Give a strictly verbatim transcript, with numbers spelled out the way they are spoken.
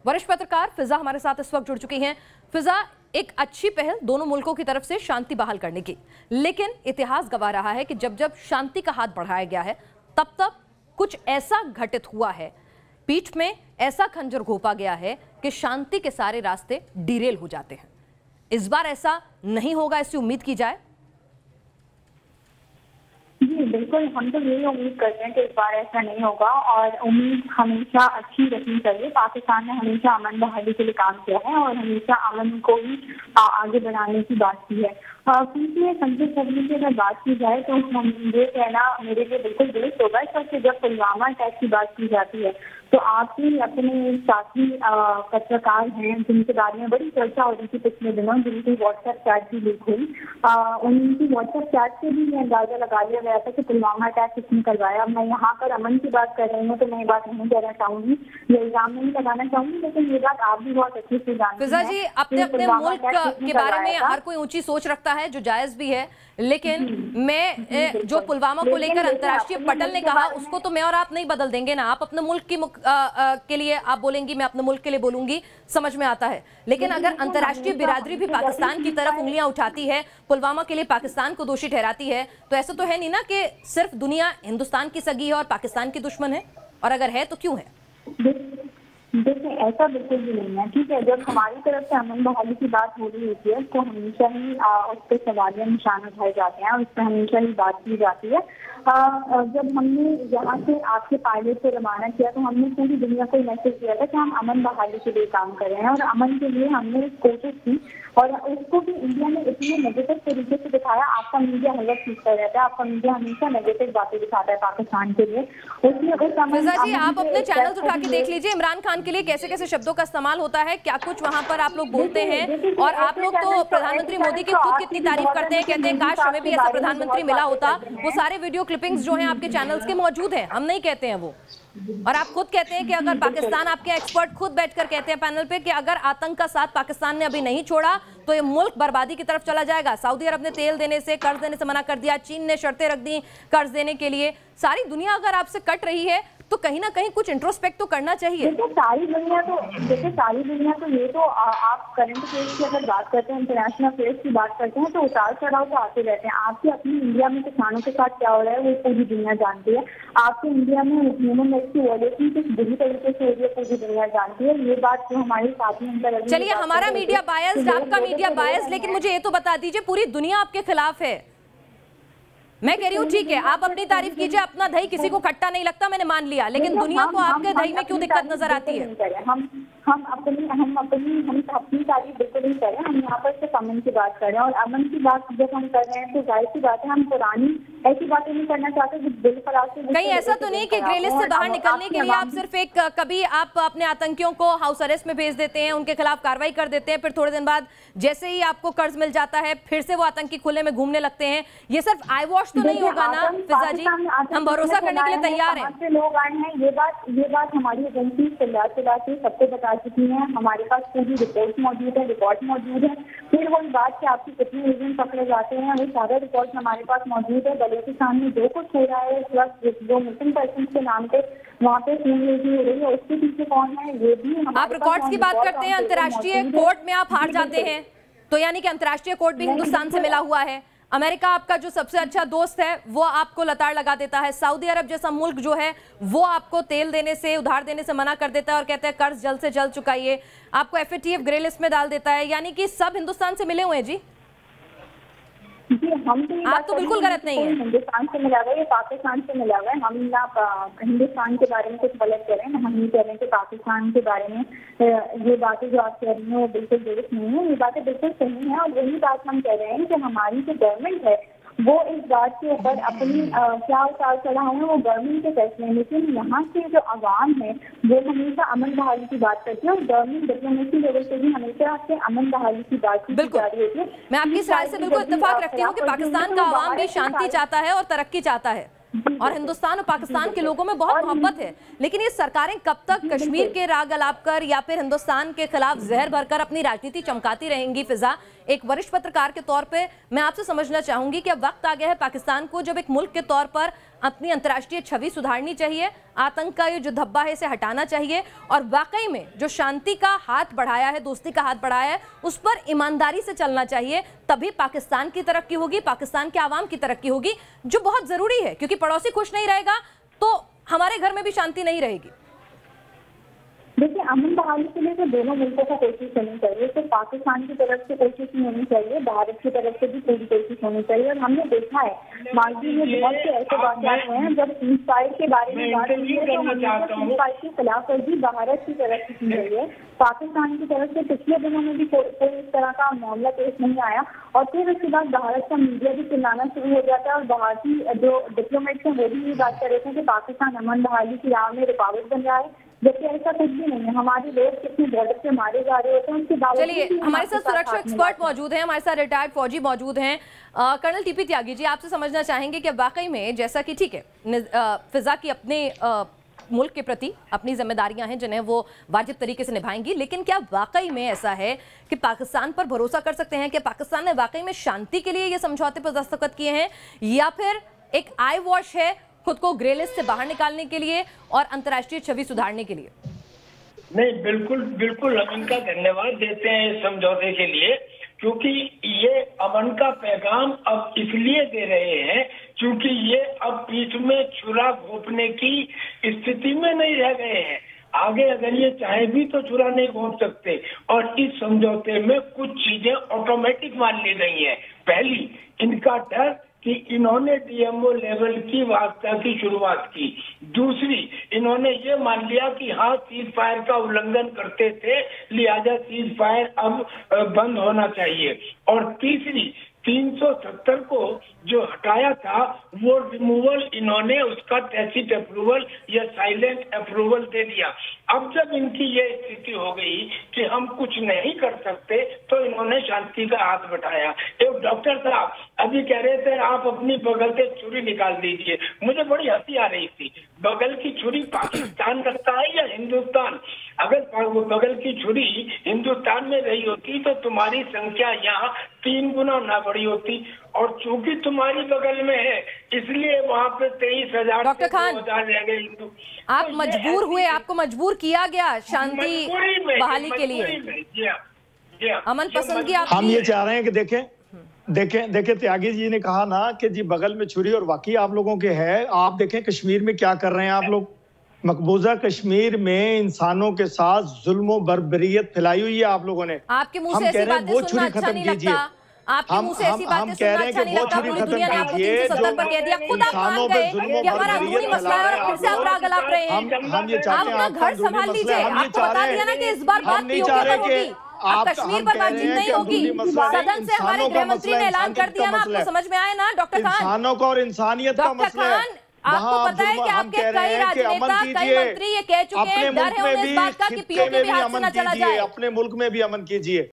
वरिष्ठ पत्रकार फिजा हमारे साथ इस वक्त जुड़ चुकी हैं। फिजा, एक अच्छी पहल दोनों मुल्कों की तरफ से शांति बहाल करने की, लेकिन इतिहास गवाह रहा है कि जब जब शांति का हाथ बढ़ाया गया है तब तब कुछ ऐसा घटित हुआ है, पीठ में ऐसा खंजर घोंपा गया है कि शांति के सारे रास्ते डिरेल हो जाते हैं। इस बार ऐसा नहीं होगा, ऐसी उम्मीद की जाए। जी बिल्कुल, हम तो यही उम्मीद करते हैं कि इस बार ऐसा नहीं होगा और उम्मीद हमेशा अच्छी रखनी चाहिए। पाकिस्तान ने हमेशा अमन बहाली के लिए काम किया है और हमेशा अमन को ही आगे बढ़ाने की बात की है। क्योंकि संजय सब्जी की अगर बात की जाए तो हम ये कहना मेरे लिए बिल्कुल दुरुस्त होगा, क्योंकि जब पुलवामा अटैक की बात की जाती है तो आप ही अपने साथी पत्रकार हैं जिनके बारे में बड़ी चर्चा हो रही थी पिछले दिनों, जिनकी व्हाट्सएप चैट भी लीक हुई, उनकी व्हाट्सएप चैट से भी ये अंदाजा लगा लिया गया था कि पुलवामा अटैक किसने करवाया। अब मैं यहाँ पर अमन की बात कर रही हूँ तो मैं ये बात नहीं कहना चाहूंगी, ये इल्जाम नहीं लगाना चाहूंगी, लेकिन ये बात आप भी बहुत अच्छे से जानते हैं। फिजा जी, अपने अपने मुल्क के बारे में हर कोई ऊंची सोच रखता है, जो जायज भी है, लेकिन मैं जो पुलवामा को लेकर अंतर्राष्ट्रीय पटल ने कहा उसको तो मैं और आप नहीं बदल देंगे ना। आप अपने मुल्क की आ, आ, के लिए आप बोलेंगी, मैं अपने मुल्क के लिए बोलूंगी, समझ में आता है। लेकिन अगर अंतर्राष्ट्रीय बिरादरी भी पाकिस्तान की तरफ उंगलियां उठाती है, पुलवामा के लिए पाकिस्तान को दोषी ठहराती है, तो ऐसा तो है नहीं ना कि सिर्फ दुनिया हिंदुस्तान की सगी है और पाकिस्तान की दुश्मन है, और अगर है तो क्यों है? देखिए, ऐसा बिल्कुल भी नहीं है। ठीक है, जब हमारी तरफ से अमन बहाली की बात हो रही होती है तो हमेशा ही उस पर सवालिया निशान उठाए जाते हैं और उस पर हमेशा ही बात की जाती है। आ, जब हमने यहाँ से आपके पायलट से रवाना किया तो हमने पूरी दुनिया को मैसेज दिया था कि हम अमन बहाली के लिए काम कर रहे हैं और अमन के लिए हमने कोशिश की, और उसको भी इंडिया ने इतने नेगेटिव तरीके से दिखाया। आपका मीडिया हल्ला सीखता रहता है, आपका मीडिया हमेशा नेगेटिव बातें दिखाता है पाकिस्तान के लिए। उसमें फिजा जी, आप अपने चैनल उठा के देख लीजिए, इमरान खान के लिए कैसे कैसे शब्दों का इस्तेमाल होता है, क्या कुछ वहां पर आप लोग बोलते हैं, और आप लोग तो प्रधानमंत्री मोदी की खुद कितनी तारीफ करते हैं, कहते हैं काश हमें भी ऐसा प्रधानमंत्री मिला होता। वो सारे वीडियो क्लिपिंग्स जो हैं आपके चैनल्स के मौजूद हैं, हम नहीं कहते हैं वो। और आप खुद कहते हैं कि अगर पाकिस्तान, आपके एक्सपर्ट खुद बैठकर कहते हैं पैनल पे कि अगर आतंक का साथ पाकिस्तान ने अभी नहीं छोड़ा तो ये मुल्क बर्बादी की तरफ चला जाएगा। सऊदी अरब ने तेल देने से, कर्ज देने से मना कर दिया, चीन ने शर्तें रख दी कर्ज देने के लिए। सारी दुनिया अगर आपसे कट रही है तो कहीं ना कहीं कुछ इंट्रोस्पेक्ट तो करना चाहिए। देखिए सारी दुनिया तो देखिए सारी दुनिया तो ये तो आ, आप करंट अफेयर्स की अगर बात करते हैं, इंटरनेशनल अफेयर्स की बात करते हैं तो उतार चढ़ाव तो आते रहते हैं। आपके अपनी इंडिया में किसानों के साथ क्या हो रहा है वो पूरी दुनिया जानती है। आपके इंडिया में ह्यूमन राइट्स की वायलेशन किस बुरी तरीके से हो रही है पूरी दुनिया जानती है। ये बात जो हमारे साथी अंदर, चलिए हमारा मीडिया बायस्ड, आपका मीडिया बायस्ड, लेकिन मुझे ये तो बता दीजिए पूरी दुनिया आपके खिलाफ है। मैं कह रही हूँ ठीक है, आप अपनी तारीफ कीजिए, अपना दही किसी को खट्टा नहीं लगता, मैंने मान लिया, लेकिन दुनिया को आपके दही में क्यों दिक्कत नजर आती है? हम हम अपनी हम अपनी हम अपनी तारीफ बिल्कुल नहीं कर रहे हैं। हम यहाँ पर सिर्फ अमन की बात कर रहे हैं, और अमन की बात जब हम कर रहे हैं तो जाहिर सी बात है हम पुरानी ऐसी बातें नहीं करना चाहते जो दिल फराज से। कहीं ऐसा तो नहीं कि ग्रे लिस्ट से बाहर निकलने के लिए आप सिर्फ एक कभी आप अपने आतंकियों को हाउस अरेस्ट में भेज देते हैं, उनके खिलाफ कार्रवाई कर देते हैं, फिर थोड़े दिन बाद जैसे ही आपको कर्ज मिल जाता है फिर से वो आतंकी खुले में घूमने लगते हैं। ये सिर्फ आई वॉश तो नहीं होगा ना फिजा जी? हम भरोसा करने के लिए तैयार हैं। लोग आए हैं, ये बात ये बात हमारी एजेंसी चिल्ला चिल्ला के सबको बता चुकी है। हमारे पास पूरी रिपोर्ट मौजूद है, रिकॉर्ड मौजूद है। फिर वही बात कि आपके कितने एजेंट पकड़े जाते हैं वो सारा रिकॉर्ड हमारे पास मौजूद है। बलूचिस्तान में जो कुछ हो रहा है, प्लस जो मिसिंग पर्सन के नाम पे वहाँ पे हो रही है उसके पीछे कौन है ये भी। आप रिकॉर्ड्स की बात करते हैं, अंतर्राष्ट्रीय कोर्ट में आप हार जाते हैं तो यानी कि अंतर्राष्ट्रीय कोर्ट भी हिंदुस्तान से मिला हुआ है। अमेरिका आपका जो सबसे अच्छा दोस्त है वो आपको लताड़ लगा देता है। सऊदी अरब जैसा मुल्क जो है वो आपको तेल देने से, उधार देने से मना कर देता है और कहता है कर्ज जल्द से जल्द चुकाइए। आपको F A T F grey list में डाल देता है, यानी कि सब हिंदुस्तान से मिले हुए हैं जी। जी हम तो आप तो बिल्कुल गलत नहीं है। हिंदुस्तान से मिला हुआ है, पाकिस्तान से मिला हुआ है। हम ना हिंदुस्तान के बारे में कुछ गलत कह रहे हैं, हम नहीं कह रहे हैं कि पाकिस्तान के बारे में ये बातें जो आप कह रही हैं वो बिल्कुल दुरुस्त नहीं है। ये बातें बिल्कुल सही हैं, और यही बात हम कह रहे हैं कि हमारी जो गवर्नमेंट है वो इस बात के ऊपर अपनी आ, क्या उतार चढ़ाव है वो गवर्नमेंट के फैसले, लेकिन यहाँ के जो आवाम है वो हमेशा अमन बहाली की बात करती है, और गवर्नमेंट डिप्लोमेसी लेवल से भी हमेशा से अमन बहाली की बात की जा रही होती है। मैं आपकी इस राय से बिल्कुल इत्तेफाक रखती हूँ कि पाकिस्तान का आवाम भी शांति चाहता है और तरक्की चाहता है, और हिंदुस्तान और पाकिस्तान के लोगों में बहुत मोहब्बत है। लेकिन ये सरकारें कब तक कश्मीर के राग अलाप कर या फिर हिंदुस्तान के खिलाफ जहर भरकर अपनी राजनीति चमकाती रहेंगी फिजा, एक वरिष्ठ पत्रकार के तौर पे मैं आपसे समझना चाहूंगी कि अब वक्त आ गया है पाकिस्तान को जब एक मुल्क के तौर पर अपनी अंतर्राष्ट्रीय छवि सुधारनी चाहिए, आतंक का ये जो धब्बा है इसे हटाना चाहिए और वाकई में जो शांति का हाथ बढ़ाया है, दोस्ती का हाथ बढ़ाया है, उस पर ईमानदारी से चलना चाहिए। तभी पाकिस्तान की तरक्की होगी, पाकिस्तान के आवाम की तरक्की होगी, जो बहुत जरूरी है, क्योंकि पड़ोसी खुश नहीं रहेगा तो हमारे घर में भी शांति नहीं रहेगी। देखिए, अमन बहाली के लिए तो दोनों मुल्कों को कोशिश करनी चाहिए। तो पाकिस्तान की तरफ से कोशिश नहीं होनी चाहिए, भारत की तरफ से भी पूरी कोशिश होनी चाहिए। और हमने देखा है मालदीव में बहुत से ऐसे वाक़यात हुए हैं जब सीज़ फायर के बारे में बात हुई है तो सीज़ फायर की खिलाफवर्जी भारत की तरफ से की गई है। पाकिस्तान की तरफ से पिछले दिनों में भी कोई इस तरह का मामला पेश नहीं आया और फिर उसके बाद भारत का मीडिया भी चिल्लाना शुरू हो जाता है और भारतीय जो डिप्लोमेट्स हैं वो भी ये बात कर रहे थे कि पाकिस्तान अमन बहाली की राह में रुकावट बन रहा है, जबकि ऐसा कुछ भी नहीं है। हमारे लोग कितने बॉर्डर से मारे जा रहे होते हैं उसके बावजूद। चलिए, हमारे साथ सुरक्षा एक्सपर्ट मौजूद हैं, हमारे साथ रिटायर्ड फौजी मौजूद हैं। कर्नल टीपी त्यागी जी, आपसे समझना चाहेंगे कि वाकई में जैसा कि ठीक है फिजा की अपने आ, मुल्क के प्रति अपनी जिम्मेदारियां हैं जिन्हें वो वाजिब तरीके से निभाएंगी, लेकिन क्या वाकई में ऐसा है कि पाकिस्तान पर भरोसा कर सकते हैं कि पाकिस्तान ने वाकई में शांति के लिए ये समझौते पर दस्तखत किए हैं या फिर एक आई वॉश है खुद को ग्रे लिस्ट से बाहर निकालने के लिए और अंतर्राष्ट्रीय छवि सुधारने के लिए? नहीं, बिल्कुल बिल्कुल हम इनका धन्यवाद देते हैं इस समझौते के लिए, क्योंकि ये अमन का पैगाम अब इसलिए दे रहे हैं क्योंकि ये अब पीठ में छुरा घोंपने की स्थिति में नहीं रह गए हैं। आगे अगर ये चाहे भी तो छुरा नहीं घोंप सकते और इस समझौते में कुछ चीजें ऑटोमेटिक मान ली गई हैं। पहली, इनका डर कि इन्होंने डीएमओ लेवल की वार्ता की शुरुआत की। दूसरी, इन्होंने ये मान लिया कि हाँ सीज फायर का उल्लंघन करते थे लिहाजा सीज फायर अब बंद होना चाहिए। और तीसरी, तीन सौ सत्तर को जो हटाया था वो रिमूवल इन्होंने उसका टैसिट अप्रूवल या साइलेंट अप्रूवल दे दिया। अब जब इनकी ये स्थिति हो गई कि हम कुछ नहीं कर सकते तो इन्होंने शांति का हाथ बढ़ाया। एक डॉक्टर साहब अभी कह रहे थे आप अपनी बगल से छुरी निकाल दीजिए, मुझे बड़ी हंसी आ रही थी। बगल की छुरी पाकिस्तान रखता है या हिंदुस्तान? अगर बगल की छुरी हिंदुस्तान में रही होती तो तुम्हारी संख्या यहाँ तीन गुना ना बड़ी होती और चूंकि तुम्हारी बगल में है इसलिए वहाँ पे तेईस हजार डॉक्टर खान रह गए हिंदू। आप तो मजबूर हुए, आपको मजबूर किया गया शांति बहाली के लिए, अमन पसंद की आप? हम ये चाह रहे हैं कि देखें देखें देखें त्यागी जी ने कहा ना कि जी बगल में छुरी और वाकई आप लोगों के है। आप देखें कश्मीर में क्या कर रहे हैं आप लोग। मकबूजा कश्मीर में इंसानों के साथ जुल्म बर्बरियत फैलाई हुई है आप लोगों ने। आपके मुंह से ऐसी बातें सुनना अच्छा नहीं लगता। आपके मुंह से ऐसी बातें सुनना अच्छा नहीं लगता। पूरी दुनिया ने आपको तीन सौ सत्तर पर कह दिया, खुद आप मान गए कि हमारा अंदरूनी मसला है और फिर से आप राग अलाप रहे हैं। आप अपना घर संभाल लीजिए। आपको बता दिया ना कि इस बार बात पीओके पर होगी, अब कश्मीर पर बातचीत नहीं होगी। सदन से हमारे गृह मंत्री ने ऐलान कर दिया ना, आपको समझ में आया ना डॉक्टर खान? इंसानों का और इंसानियत का मसला है। आपको पता है कि आपके कई राजनेता, कई मंत्री ये कह चुके हैं, डर है उन्हें इस बात का कि पीओके भी हाथ से न चला जाए। अपने मुल्क में भी अमन कीजिए।